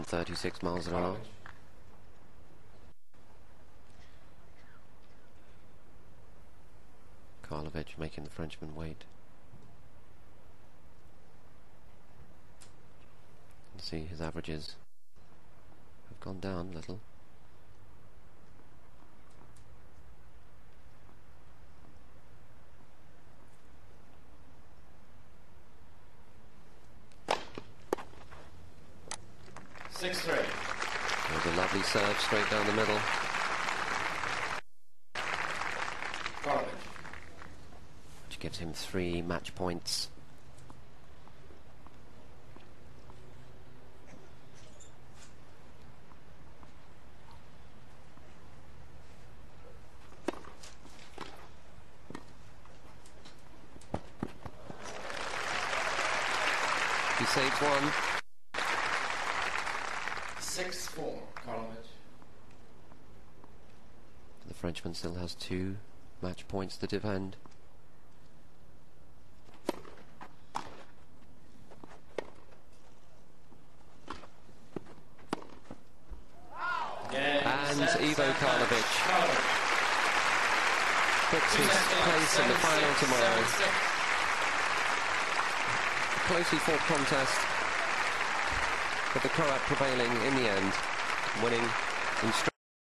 36 miles an hour. Karlovic making the Frenchman wait. You see his averages have gone down a little. There's a lovely serve straight down the middle. Which gives him 3 match points. He saves one. 6-4, Karlovic. The Frenchman still has 2 match points to defend. And Ivo Karlovic puts his place in the final tomorrow. A closely fought contest, but the Croat prevailing in the end, winning in straight.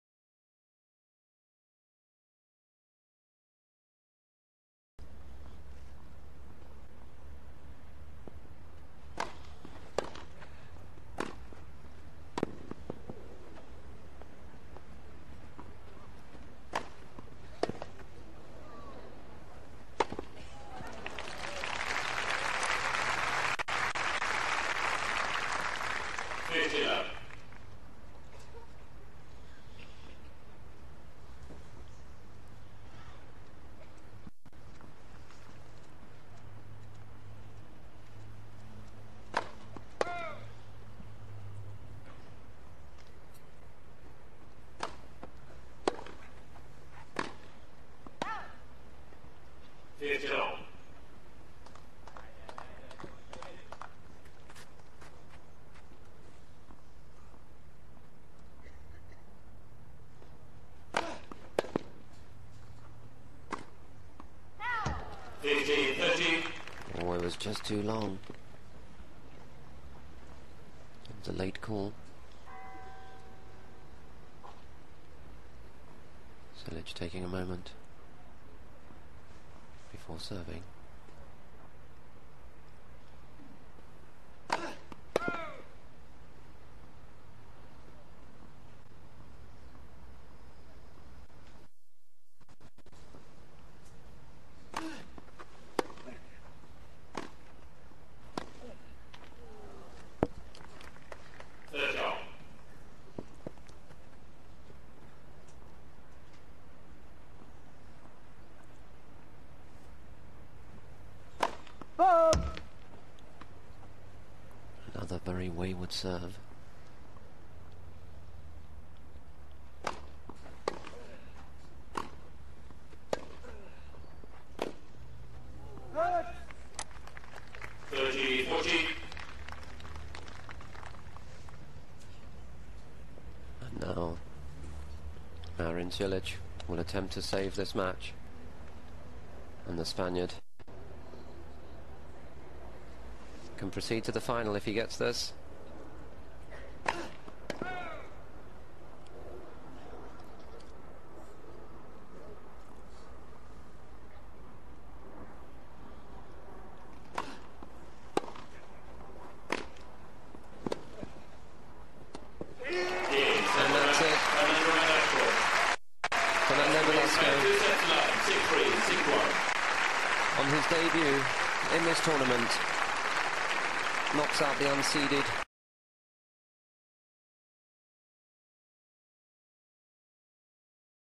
Oh, it was just too long. It was a late call. Cilic taking a moment before serving. Another very wayward serve. And now Marin Cilic will attempt to save this match, and the Spaniard can proceed to the final if he gets this. And that's it. Fernando Velasco, on his debut in this tournament, knocks out the unseeded